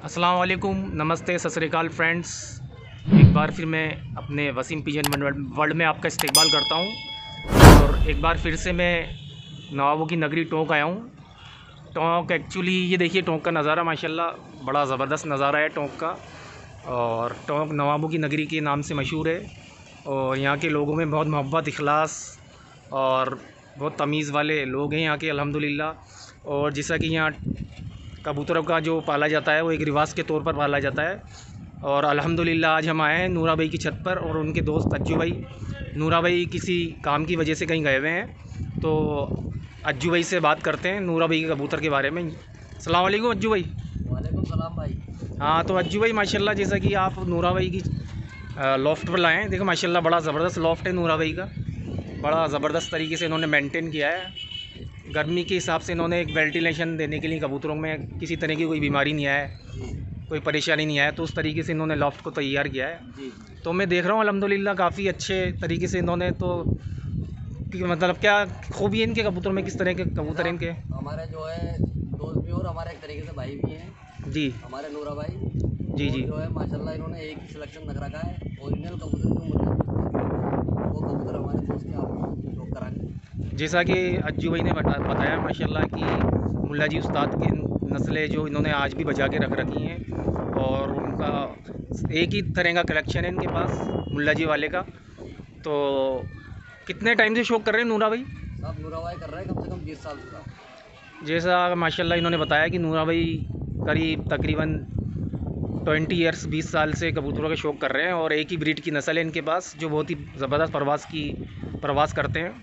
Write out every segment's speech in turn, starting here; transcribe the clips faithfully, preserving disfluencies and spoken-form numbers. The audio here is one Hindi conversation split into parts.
अस्सलाम वालेकुम, नमस्ते, सत श्री अकाल फ्रेंड्स। एक बार फिर मैं अपने वसीम पिजन वर्ल्ड में आपका इस्तकबाल करता हूं और एक बार फिर से मैं नवाबों की नगरी टोंक आया हूं। टोंक एक्चुअली ये देखिए टोंक का नज़ारा माशाल्लाह बड़ा ज़बरदस्त नज़ारा है टोंक का। और टोंक नवाबों की नगरी के नाम से मशहूर है और यहाँ के लोगों में बहुत मोहब्बत, इखलास और बहुत तमीज़ वाले लोग हैं यहाँ के अल्हम्दुलिल्लाह। और जैसा कि यहाँ कबूतरों का जो पाला जाता है वो एक रिवाज के तौर पर पाला जाता है। और अल्हम्दुलिल्लाह आज हम आए हैं नूरा भाई की छत पर और उनके दोस्त अज्जू भाई। नूरा भाई किसी काम की वजह से कहीं गए हुए हैं, तो अज्जू भाई से बात करते हैं नूरा भाई के कबूतर के बारे में। अस्सलाम वालेकुम अज्जू भाई। वालेकुम सलाम भाई। हाँ, तो अज्जू भाई माशाल्लाह जैसा कि आप नूरा भाई की लॉफ्ट पर लाए हैं, देखो माशाल्लाह बड़ा ज़बरदस्त लॉफ्ट है नूरा भाई का। बड़ा ज़बरदस्त तरीके से इन्होंने मेंटेन किया है। गर्मी के हिसाब से इन्होंने एक वेंटिलेशन देने के लिए कबूतरों में किसी तरह की कोई बीमारी नहीं आए, कोई परेशानी नहीं आए, तो उस तरीके से इन्होंने लॉफ्ट को तैयार किया है। तो मैं देख रहा हूँ अल्हम्दुलिल्लाह काफ़ी अच्छे तरीके से इन्होंने, तो मतलब क्या खूबी है इनके कबूतरों में, किस तरह के कबूतर हैं इनके? हमारे जो है दोस्त भी और हमारे एक तरीके से भाई भी हैं जी हमारे नूरा भाई जी जी। जो है माशाल्लाह इन्होंने एक ही सिलेक्शन रख रखा है। ओरिजिनल कबूतर जो मुझे वो कबूतर हमारे दोस्त के आपको शौक कराने। जैसा कि अज्जू भाई ने बता बताया माशाल्लाह कि मुल्ला जी उस्ताद की नस्लें जो इन्होंने आज भी बचा के रख रखी हैं और उनका एक ही तरह का कलेक्शन है इनके पास मुल्ला जी वाले का। तो कितने टाइम से शौक कर रहे हैं नूरा भाई? सब नूरा भाई कर रहे हैं कम से कम बीस साल से का। जैसा माशाल्लाह इन्होंने बताया कि नूरा भाई करीब तकरीबन ट्वेंटी ईयर्स बीस साल से कबूतरों का शौक कर रहे हैं और एक ही ब्रीड की नस्ल है इनके पास जो बहुत ही ज़बरदस्त प्रवास की प्रवास करते हैं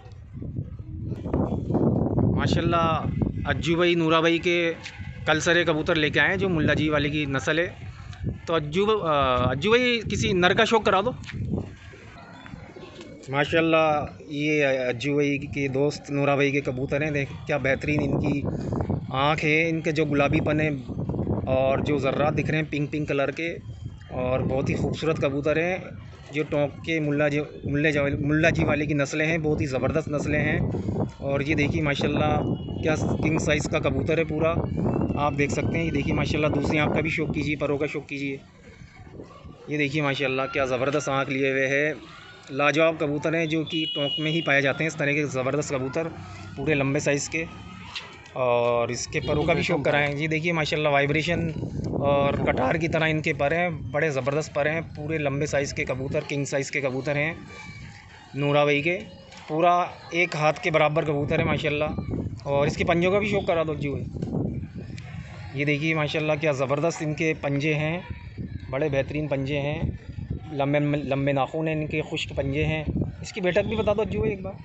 माशाल्लाह। अज्जू भाई नूरा भाई के कल सरे कबूतर लेके आए हैं जो मुल्ला जी वाले की नस्ल है। तो अज्जू अज्जू भाई किसी नर का शौक करा दो। माशाल्लाह ये अज्जू भाई के दोस्त नूरा भाई के कबूतर हैं, देख क्या बेहतरीन इनकी आँख है, इनके जो गुलाबीपन है और जो ज़र्रात दिख रहे हैं पिंक पिंक कलर के, और बहुत ही खूबसूरत कबूतर हैं जो टोंक के मुल्ला जी मुल्ले मुल्ला जी वाले की नस्लें हैं, बहुत ही ज़बरदस्त नस्लें हैं। और ये देखिए माशाल्लाह क्या किंग साइज़ का कबूतर है पूरा, आप देख सकते हैं। ये देखिए माशाल्लाह दूसरी आँख का भी शौक कीजिए, परों का शौक कीजिए। ये देखिए माशाल्लाह क्या ज़बरदस्त आँख लिए हुए है, लाजवाब कबूतर हैं जो कि टोंक में ही पाए जाते हैं इस तरह के ज़बरदस्त कबूतर, पूरे लंबे साइज़ के। और इसके परों का भी शौक कराएँ। जी देखिए माशाल्लाह वाइब्रेशन और कटार की तरह इनके पर हैं, बड़े ज़बरदस्त पर हैं, पूरे लंबे साइज़ के कबूतर, किंग साइज़ के कबूतर हैं नूरा भाई के, पूरा एक हाथ के बराबर कबूतर है माशाल्लाह। और इसके पंजों का भी शौक करा दो जी भाई। ये देखिए माशाल्लाह क्या ज़बरदस्त इनके पंजे हैं, बड़े बेहतरीन पंजे हैं, लंबे लंबे नाखून हैं इनके, खुश्क पंजे हैं। इसकी बैठक भी बता दो जी भाई एक बार।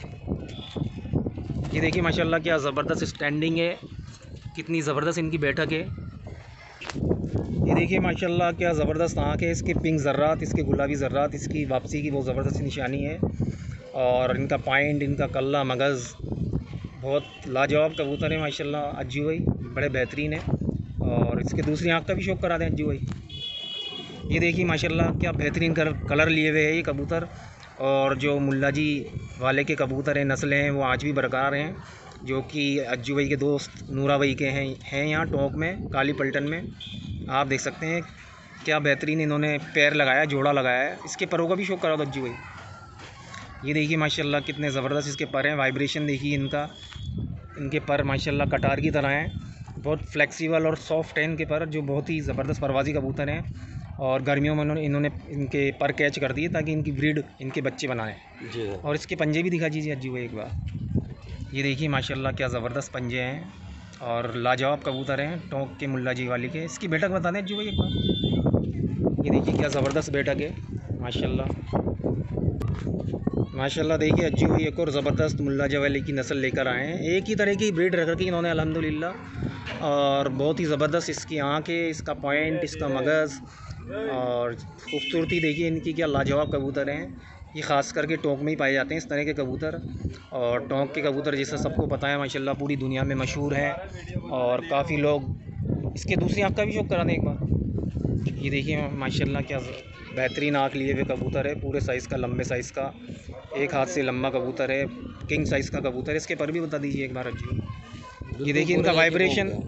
ये देखिए माशाल्लाह क्या ज़बरदस्त स्टैंडिंग है, कितनी ज़बरदस्त इनकी बैठक है। ये देखिए माशाल्लाह क्या ज़बरदस्त आँख है, इसके पिंक ज़र्रात, इसके गुलाबी ज़र्रात, इसकी वापसी की बहुत ज़बरदस्त निशानी है। और इनका पॉइंट, इनका कल्ला, मगज़ बहुत लाजवाब कबूतर है माशाल्लाह अज्जू भाई, बड़े बेहतरीन है। और इसके दूसरी आँख का भी शौक करा दें अज्जू भाई। ये देखिए माशाल्लाह क्या बेहतरीन कलर कलर लिए हुए है ये कबूतर। और जो मुल्ला जी वाले के कबूतर हैं, नस्लें हैं, वो आज भी बरकरार हैं, जो कि अज्जू भाई के दोस्त नूरा भाई के हैं हैं यहाँ टोंक में, काली पलटन में। आप देख सकते हैं क्या बेहतरीन इन्होंने पैर लगाया, जोड़ा लगाया है। इसके परों का भी शौक करा दो अज्जू भाई। ये देखिए माशाल्लाह कितने ज़बरदस्त इसके पर हैं, वाइब्रेशन देखिए इनका, इनके पर माशाल्लाह कटार की तरह हैं, बहुत फ्लेक्सिबल और सॉफ्ट हैं इनके पर, जो बहुत ही ज़बरदस्त परवाज़ी कबूतर हैं। और गर्मियों में उन्होंने इन्होंने इनके पर कैच कर दिए ताकि इनकी ब्रीड, इनके बच्चे बनाएं जी। और इसके पंजे भी दिखा दीजिए अज्जू भाई एक बार। ये देखिए माशाल्लाह क्या ज़बरदस्त पंजे हैं और लाजवाब कबूतर हैं टोंक के मुल्ला जी वाले के। इसकी बैठक बता दें अज्जू भाई एक बार। ये देखिए क्या ज़बरदस्त बैठक है माशाल्लाह माशाल्लाह। देखिए अज्जू भाई एक और ज़बरदस्त मुल्ला जी वाले की नस्ल लेकर आए हैं, एक ही तरह की ब्रीड रख रखी इन्होंने अल्हम्दुलिल्लाह। और बहुत ही ज़बरदस्त इसकी आँख है, इसका पॉइंट, इसका मगज़ और खूबसूरती देखिए इनकी, क्या लाजवाब कबूतर हैं। ये ख़ास करके टोंक में ही पाए जाते हैं इस तरह के कबूतर। और टोंक के कबूतर जैसा सबको पता है माशाल्लाह पूरी दुनिया में मशहूर हैं और काफ़ी लोग इसके दूसरी आँख का भी शौक करा दें एक बार। ये देखिए माशाल्लाह क्या बेहतरीन आँख लिए हुए कबूतर है, पूरे साइज़ का, लंबे साइज़ का, एक हाथ से लंबा कबूतर है, किंग साइज़ का कबूतर है। इसके पर भी बता दीजिए एक बार अज्जू। ये देखिए इनका वाइब्रेशन,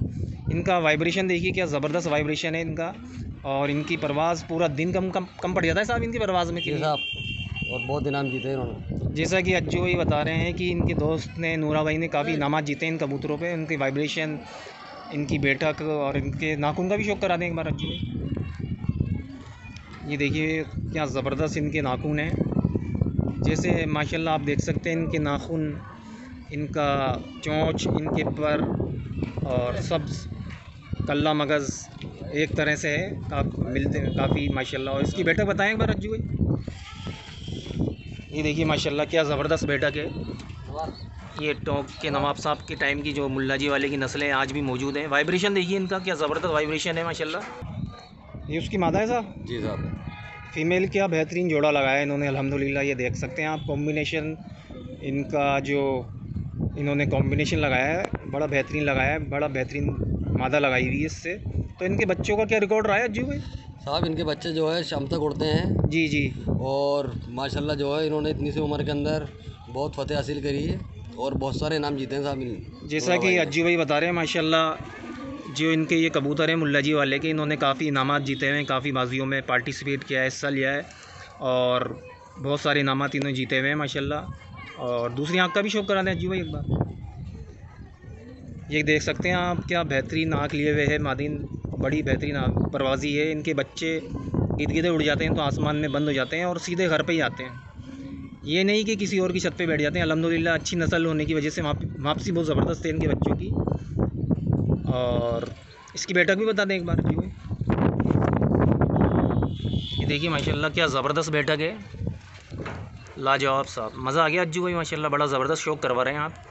इनका वाइब्रेशन देखिए क्या ज़बरदस्त वाइब्रेशन है इनका। और इनकी परवाज़ पूरा दिन कम कम कम पड़ जाता है साहब इनकी परवाज़ में जी कि साहब, और बहुत इनाम जीते हैं इन्होंने। जैसा कि अज्जू भाई बता रहे हैं कि इनके दोस्त ने, नूरा भाई ने काफ़ी इनामात जीते हैं इन कबूतरों पे। उनकी वाइब्रेशन, इनकी बैठक और इनके नाखून का भी शौक करा दें एक बार अज्जू भाई। ये देखिए क्या ज़बरदस्त इनके नाखून हैं। जैसे माशाल्लाह आप देख सकते हैं इनके नाखून, इनका चोंच, इनके पर और सब कल्ला मगज़ एक तरह से है, काफ़ी मिलते हैं काफ़ी माशाल्लाह। और इसकी बैठक बताएं एक बार अज्जू भाई। ये देखिए माशाल्लाह क्या ज़बरदस्त बैठक है। ये टोंक के नवाब साहब के टाइम की जो मुल्ला जी वाले की नस्लें आज भी मौजूद हैं। वाइब्रेशन देखिए इनका क्या ज़बरदस्त वाइब्रेशन है माशाल्लाह। ये उसकी मादा है साहब? जी साहब। फ़ीमेल क्या बेहतरीन जोड़ा लगाया इन्होंने अल्हम्दुलिल्लाह। ये देख सकते हैं आप कॉम्बिनेशन इनका, जो इन्होंने कॉम्बिनेशन लगाया है बड़ा बेहतरीन लगाया है, बड़ा बेहतरीन मादा लगाई हुई है इससे। तो इनके बच्चों का क्या रिकॉर्ड रहा है अज्जू भाई? साहब इनके बच्चे जो है शाम तक उड़ते हैं। जी जी। और माशाल्लाह जो है इन्होंने इतनी सी उम्र के अंदर बहुत फतेह हासिल करी है और बहुत सारे इनाम जीते हैं साहब इन। जैसा कि अज्जू भाई बता रहे हैं माशाल्लाह, जो इनके ये कबूतर हैं मुल्ला जी वाले के, इन्होंने काफ़ी इनामात जीते हुए हैं, काफ़ी बाजियों में पार्टिसिपेट किया है, हिस्सा लिया है और बहुत सारे इनामात इन्होंने जीते हुए हैं माशाल्लाह। और दूसरी आँख का भी शौक करा दें अज्जू भाई एक बार। ये देख सकते हैं आप क्या बेहतरीन आँख लिए हुए है मादीन, बड़ी बेहतरीन आँख परवाज़ी है। इनके बच्चे गिद गिदे उड़ जाते हैं तो आसमान में बंद हो जाते हैं और सीधे घर पे ही आते हैं। ये नहीं कि किसी और की छत पे बैठ जाते हैं। अल्हम्दुलिल्लाह अच्छी नस्ल होने की वजह से वापसी बहुत ज़बरदस्त है इनके बच्चों की। और इसकी बैठक भी बता दें एक बार। ये देखिए माशाल्लाह क्या ज़बरदस्त बैठक है, लाजवाब साहब। मज़ा आ गया अज्जू भाई माशाल्लाह, बड़ा ज़बरदस्त शौक करवा रहे हैं आप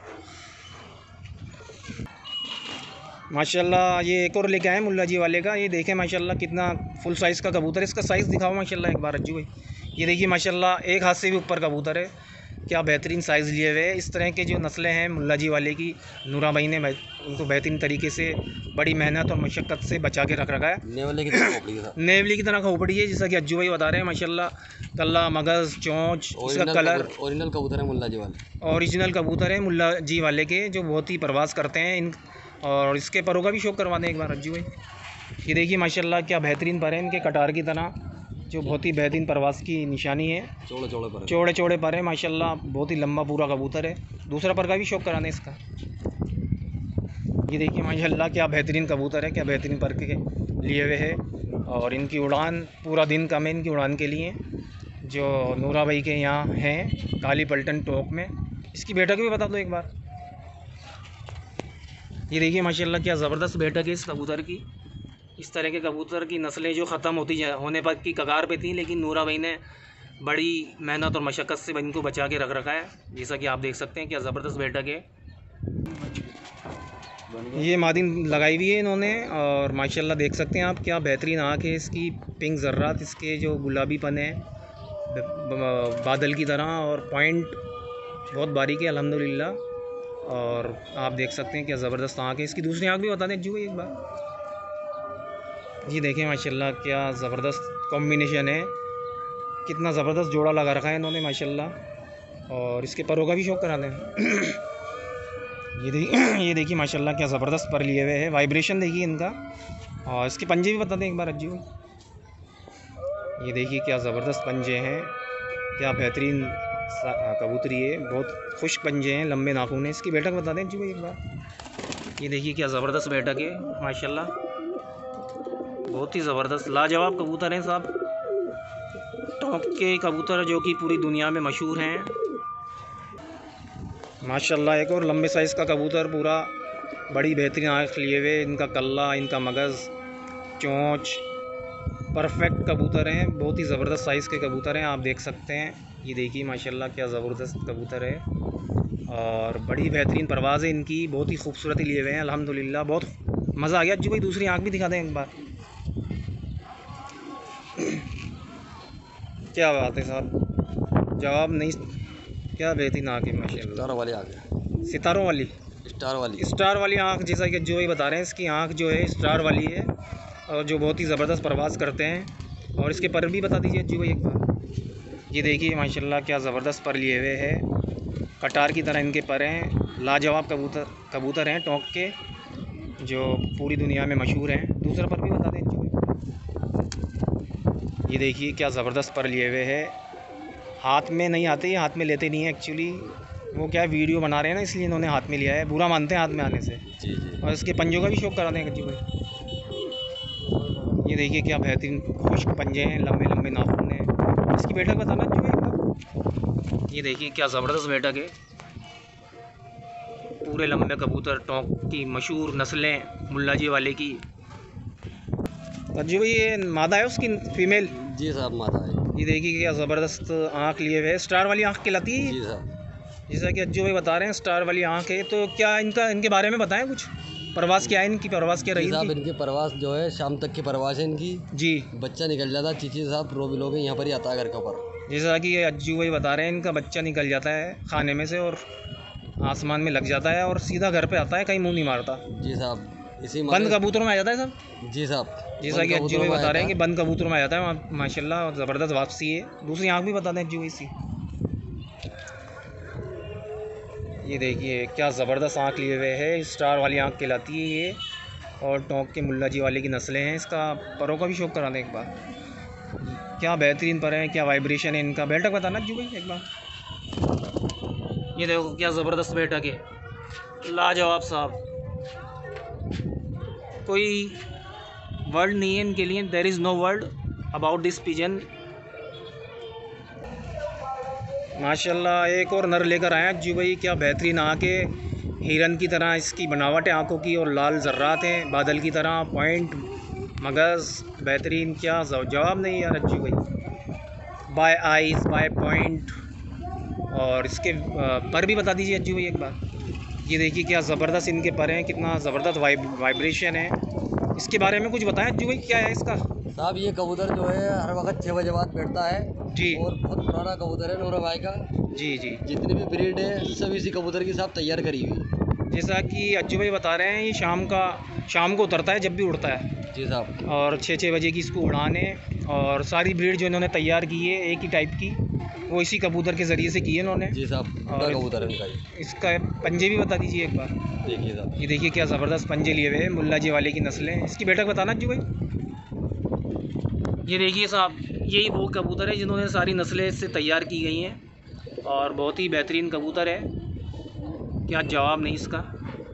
माशाल्लाह। ये एक और लेके आए मुल्ला जी वाले का। ये देखें माशाल्लाह कितना फुल साइज़ का कबूतर है। इसका साइज़ दिखाओ माशाल्लाह एक बार अज्जू भाई। ये देखिए माशाल्लाह एक हाथ से भी ऊपर कबूतर है, क्या बेहतरीन साइज़ लिए हुए। इस तरह के जो नस्लें हैं मुल्ला जी वाले की, नूरा भाई ने उनको बेहतरीन तरीके से बड़ी मेहनत और मशक्क़त से बचा के रख रखा है। नेवले की तरह खोपड़ी है, नेवली की तरह खोपड़ी है, जैसा कि अज्जू भाई बता रहे हैं माशाल्लाह। कल्ला मगज़ चोंच, इसका कलर ओरिजिनल कबूतर है मुल्ला जी वाले। ओरिजिनल कबूतर है मुल्ला जी वाले के, जो बहुत ही परवाज़ करते हैं इन। और इसके परों का भी शौक करवा दें एक बार अज्जू भाई। ये देखिए माशाल्लाह क्या बेहतरीन पर है, इनके कटार की तरह, जो बहुत ही बेहतरीन परवाज़ की निशानी है। चौड़े चौड़े पर चौड़े चौड़े पर है माशाल्लाह, बहुत ही लंबा पूरा कबूतर है। दूसरा पर का भी शौक कराने इसका। ये देखिए माशाल्लाह क्या बेहतरीन कबूतर है, क्या बेहतरीन पर के लिए हुए है। और इनकी उड़ान पूरा दिन कम है इनकी उड़ान के लिए, जो नूरा भाई के यहाँ हैं काली पलटन टोक में। इसकी बैठक भी बता दो एक बार। ये देखिए माशाल्लाह क्या ज़बरदस्त बैठक है इस कबूतर की। इस तरह के कबूतर की नस्लें जो ख़त्म होती जा होने पर की कगार पे थी, लेकिन नूरा भाई ने बड़ी मेहनत और मशक्क़त से इनको बचा के रख रखा है। जैसा कि आप देख सकते हैं क्या ज़बरदस्त बैठक है। ये मादिन लगाई हुई है इन्होंने और माशाल्लाह देख सकते हैं आप क्या बेहतरीन आँख है इसकी, पिंक ज़र्रात, इसके जो गुलाबीपन है बादल की तरह, और पॉइंट बहुत बारीक है अल्हम्दुलिल्लाह। और आप देख सकते हैं क्या ज़बरदस्त आँख है इसकी। दूसरी आँख भी बता दें जो एक बार। ये देखें माशाल्लाह क्या ज़बरदस्त कॉम्बिनेशन है, कितना ज़बरदस्त जोड़ा लगा रखा है इन्होंने माशाल्लाह। और इसके परों का भी शौक करा दें। ये देखिए ये देखिए माशाल्लाह क्या ज़बरदस्त पर लिए हुए है, वाइब्रेशन देखिए इनका। और इसके पंजे भी बता दें एक बार अज्जू। ये देखिए क्या ज़बरदस्त पंजे हैं, क्या बेहतरीन कबूतरी है, बहुत खुश पंजे हैं, लंबे नाखून हैं। इसकी बैठक बता दें अज्जू एक बार। ये देखिए क्या ज़बरदस्त बैठक है माशाल्लाह, बहुत ही ज़बरदस्त लाजवाब कबूतर हैं साहब। टॉप के कबूतर जो कि पूरी दुनिया में मशहूर हैं माशाल्लाह। एक और लंबे साइज़ का कबूतर, पूरा बड़ी बेहतरीन आँख लिए हुए, इनका कल्ला, इनका मगज़, चोंच परफेक्ट कबूतर हैं, बहुत ही ज़बरदस्त साइज़ के कबूतर हैं, आप देख सकते हैं। ये देखिए माशाल्लाह क्या ज़बरदस्त कबूतर है और बड़ी बेहतरीन परवाज़ है इनकी, बहुत ही खूबसूरती लिए हुए हैं अल्हम्दुलिल्लाह। बहुत मज़ा आ गया अज्जू भाई। दूसरी आँख भी दिखा दें एक बार। क्या बात है साहब, जवाब नहीं, क्या बेहतरीन आँख है माशाल्लाह। स्टार वाली आ गया, सितारों वाली, स्टार वाली स्टार वाली आँख, जैसा कि जो ही बता रहे हैं इसकी आँख जो है स्टार वाली है और जो बहुत ही ज़बरदस्त परवाज़ करते हैं। और इसके पर भी बता दीजिए जी भाई एक बार। ये देखिए माशाल्लाह क्या ज़बरदस्त पर लिए हुए है, कटार की तरह इनके पर हैं, लाजवाब कबूतर कबूतर हैं टोंक के। जो पूरी दुनिया में मशहूर हैं। दूसरा पर भी बता दें जो ये देखिए क्या ज़बरदस्त पर लिए हुए है। हाथ में नहीं आते, ये हाथ में लेते नहीं है एक्चुअली, वो क्या वीडियो बना रहे हैं ना, इसलिए इन्होंने हाथ में लिया है। बुरा मानते हैं हाथ में आने से। जी जी। और इसके पंजों का भी शौक करा दें कच्ची भाई। ये देखिए क्या बेहतरीन खुश्क पंजे हैं, लंबे लंबे नाखून हैं। इसकी बैठक बताना जो है एकदम। ये देखिए क्या ज़बरदस्त बैठक है। पूरे लंबे कबूतर, टोंक की मशहूर नस्लें मुल्ला जी वाले की। जी भाई ये मादा है उसकी फीमेल? जी साहब मादा है। ये देखिए क्या ज़बरदस्त आँख लिए हुए है, स्टार वाली आँख कहलाती है। जी साहब। जैसा कि अज्जू भाई बता रहे हैं स्टार वाली आँख है। तो क्या इनका इनके बारे में बताएं कुछ, परवास क्या है इनकी, परवास क्या रही जी साहब इनकी? इनकी परवास जो है शाम तक की परवास है इनकी। जी। बच्चा निकल जाता है, चीची साहब रो भी लोगे यहाँ पर ही आता है घर के ऊपर। जैसा कि ये अज्जू भाई बता रहे हैं इनका बच्चा निकल जाता है खाने में से और आसमान में लग जाता है और सीधा घर पे आता है, कहीं मुंह नहीं मारता। जी साहब। इसी बंद कबूतरों में आ जाता है सब। जी साहब। जैसा कि अज्जू भाई बता रहे हैं कि बंद कबूतरों में आ जाता है माशाल्लाह, और ज़बरदस्त वापसी है। दूसरी आँख भी बता दें अज्जू भाई सी। ये देखिए क्या ज़बरदस्त आँख लिए हुए है, स्टार वाली आँख कहलाती है ये, और टोंक के मुल्ला जी वाले की नस्लें हैं। इसका परों का भी शौक करा दें एक बार। क्या बेहतरीन पर है, क्या वाइब्रेशन है इनका। बैठक बताना अज्जू भाई एक बार। ये देखो क्या ज़बरदस्त बैठक है, लाजवाब साहब। कोई वर्ड नहीं है इनके लिए, there is no word about this pigeon. माशाल्लाह एक और नर लेकर आए अज्जू भाई। क्या बेहतरीन आँख है, हिरन की तरह इसकी बनावट है आँखों की, और लाल ज़र्रात हैं बादल की तरह, पॉइंट मगज़ बेहतरीन। क्या जवाब नहीं यार अज्जू भाई। By eyes, by point. और इसके पर भी बता दीजिए अज्जू भाई एक बार। ये देखिए क्या ज़बरदस्त इनके पर हैं, कितना ज़बरदस्त वाइब वाइब्रेशन है। इसके बारे में कुछ बताएं अज्जू भाई, क्या है इसका? साहब ये कबूतर जो है हर वक्त छः बजे बाद बैठता है जी। और बहुत पुराना कबूतर है नूरा भाई का। जी जी। जितनी भी ब्रीड है सब इसी कबूतर की साहब तैयार करी हुई है। जैसा कि अज्जू भाई बता रहे हैं ये शाम का शाम को उतरता है जब भी उड़ता है। जी साहब। और छः छः बजे की इसको उड़ान है, और सारी ब्रीड जो इन्होंने तैयार की है एक ही टाइप की, वो इसी कबूतर के ज़रिए से की है इन्होंने। जी साहब। और कबूतर है इनका ये। इसका पंजे भी बता दीजिए एक बार। देखिए साहब। ये देखिए क्या ज़बरदस्त पंजे लिए हुए हैं, मुल्ला जी वाले की नस्लें। इसकी बैठक बताना अज्जू भाई। ये देखिए साहब, यही वो कबूतर है जिन्होंने सारी नस्लें इससे तैयार की गई हैं, और बहुत ही बेहतरीन कबूतर है, क्या जवाब नहीं इसका।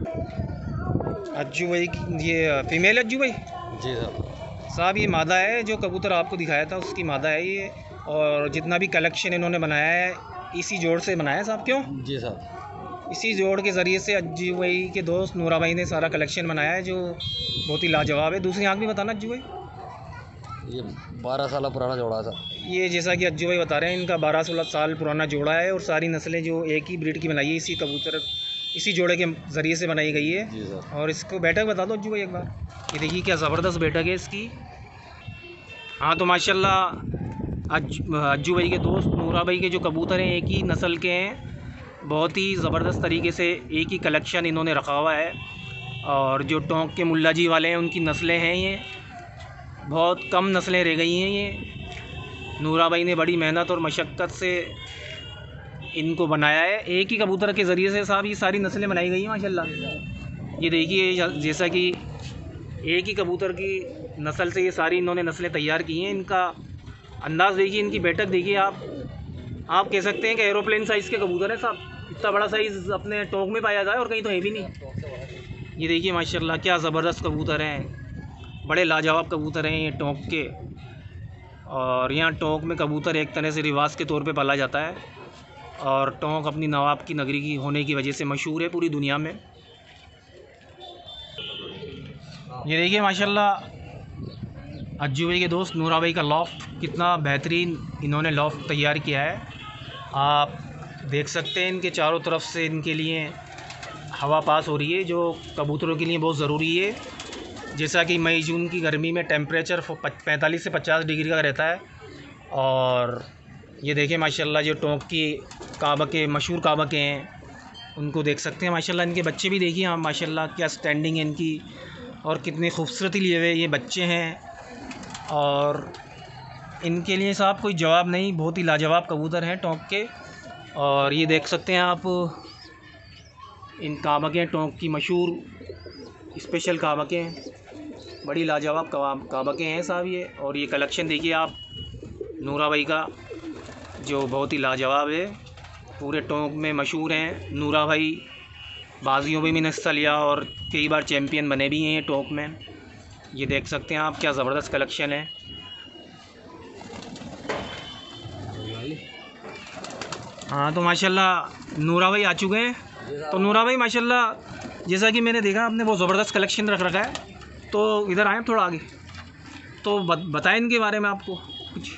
अज्जू भाई की ये फीमेल अज्जू भाई। जी साहब। साहब ये मादा है, जो कबूतर आपको दिखाया था उसकी मादा है ये, और जितना भी कलेक्शन इन्होंने बनाया है इसी जोड़ से बनाया है साहब। क्यों? जी साहब। इसी जोड़ के ज़रिए से अज्जू भाई के दोस्त नूरा भाई ने सारा कलेक्शन बनाया है, जो बहुत ही लाजवाब है। दूसरी आँख भी बताना अज्जू भाई। ये बारह साल पुराना जोड़ा था। ये जैसा कि अज्जू भाई बता रहे हैं इनका बारह सोलह साल पुराना जोड़ा है, और सारी नस्लें जो एक ही ब्रीड की बनाई है इसी कबूतर इसी जोड़े के ज़रिए से बनाई गई है। जी सर। और इसको बैठक बता दो अज्जू भाई एक बार। ये देखिए क्या ज़बरदस्त बैठक है इसकी। हाँ तो माशाल्लाह अज्जू भाई के दोस्त नूरा भाई के जो कबूतर हैं एक ही नस्ल के हैं, बहुत ही ज़बरदस्त तरीके से एक ही कलेक्शन इन्होंने रखा हुआ है। और जो टोंक के मुल्ला जी वाले हैं उनकी नस्लें हैं, ये बहुत कम नस्लें रह गई हैं। ये नूरा भाई ने बड़ी मेहनत और मशक्क़त से इनको बनाया है, एक ही कबूतर के ज़रिए से साहब ये सारी नस्लें बनाई गई हैं माशाल्लाह। ये देखिए जैसा कि एक ही कबूतर की नस्ल से ये सारी इन्होंने नस्लें तैयार की हैं। इनका अंदाज़ देखिए, इनकी बैठक देखिए आप आप कह सकते हैं कि एरोप्लेन साइज़ के कबूतर है साहब। इतना बड़ा साइज़ अपने टोंक में पाया जाए और कहीं तो है भी नहीं। ये देखिए माशाल्लाह क्या ज़बरदस्त कबूतर हैं, बड़े लाजवाब कबूतर हैं ये टोंक के। और यहाँ टोंक में कबूतर एक तरह से रिवाज के तौर पे पाला जाता है, और टोंक अपनी नवाब की नगरी की होने की वजह से मशहूर है पूरी दुनिया में। ये देखिए माशाल्लाह अज्जू भाई के दोस्त नूरा भाई का लॉफ्ट, कितना बेहतरीन इन्होंने लॉफ्ट तैयार किया है। आप देख सकते हैं इनके चारों तरफ से इनके लिए हवा पास हो रही है, जो कबूतरों के लिए बहुत ज़रूरी है। जैसा कि मई जून की गर्मी में टेम्परेचर पैंतालीस से पचास डिग्री का रहता है। और ये देखिए माशाल्लाह जो टोंक की काबा के मशहूर काबा के हैं उनको देख सकते हैं माशाल्लाह। इनके बच्चे भी देखिए आप माशाल्लाह क्या स्टैंडिंग है इनकी, और कितनी खूबसूरती लिए हुए ये बच्चे हैं। और इनके लिए साहब कोई जवाब नहीं, बहुत ही लाजवाब कबूतर हैं टोंक के। और ये देख सकते हैं आप इन काबा के टोंक की मशहूर स्पेशल काबके हैं, बड़ी लाजवाब काबके हैं साहब ये। और ये कलेक्शन देखिए आप नूरा भाई का, जो बहुत ही लाजवाब है, पूरे टोंक में मशहूर हैं। नूरा भाई बाजियों में भी हिस्सा लिया और कई बार चैम्पियन बने भी हैं टोंक में। ये देख सकते हैं आप क्या ज़बरदस्त कलेक्शन है। हाँ तो माशाल्लाह नूरा भाई आ चुके हैं। तो नूरा भाई माशाल्लाह जैसा कि मैंने देखा आपने बहुत ज़बरदस्त कलेक्शन रख रखा है, तो इधर आए थोड़ा आगे, तो बत, बताएं इनके बारे में आपको कुछ।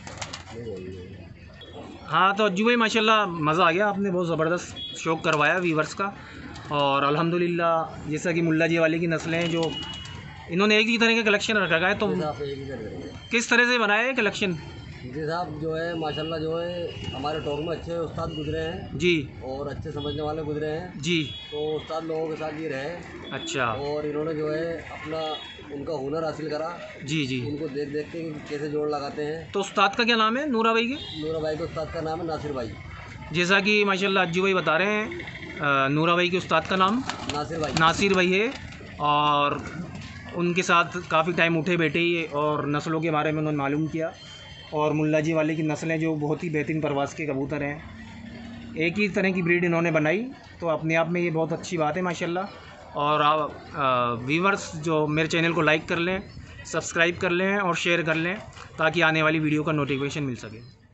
हाँ तो अज्जू भाई माशाल्लाह मज़ा आ गया, आपने बहुत ज़बरदस्त शौक़ करवाया वीवर्स का। और अल्हम्दुलिल्लाह जैसा कि मुल्ला जी वाले की नस्लें हैं, जो इन्होंने एक ही तरह का कलेक्शन रखा है, तो किस तरह से बनाया है कलेक्शन? जी साहब जो है माशाल्लाह जो है हमारे टोंक में अच्छे उस्ताद गुजरे हैं जी, और अच्छे समझने वाले गुजरे हैं जी। तो उस्ताद लोगों के साथ ये रहे। अच्छा। और इन्होंने जो है अपना उनका हुनर हासिल करा। जी जी। उनको देख देख के कैसे जोड़ लगाते हैं। तो उस्ताद का क्या नाम है नूरा भाई के? नूरा भाई के उस्ताद का नाम है नासिर भाई। जैसा कि माशाल्लाह अज्जू भाई बता रहे हैं, नूरा भाई के उस्ताद का नाम नासिर भाई नासिर भाई है। और उनके साथ काफ़ी टाइम उठे बैठे ही और नस्लों के बारे में उन्होंने मालूम किया। और मुल्ला जी वाले की नस्लें जो बहुत ही बेहतरीन परवास के कबूतर हैं, एक ही तरह की ब्रीड इन्होंने बनाई, तो अपने आप में ये बहुत अच्छी बात है माशाल्लाह। और आप व्यूवर्स जो मेरे चैनल को लाइक कर लें, सब्सक्राइब कर लें और शेयर कर लें, ताकि आने वाली वीडियो का नोटिफिकेशन मिल सके।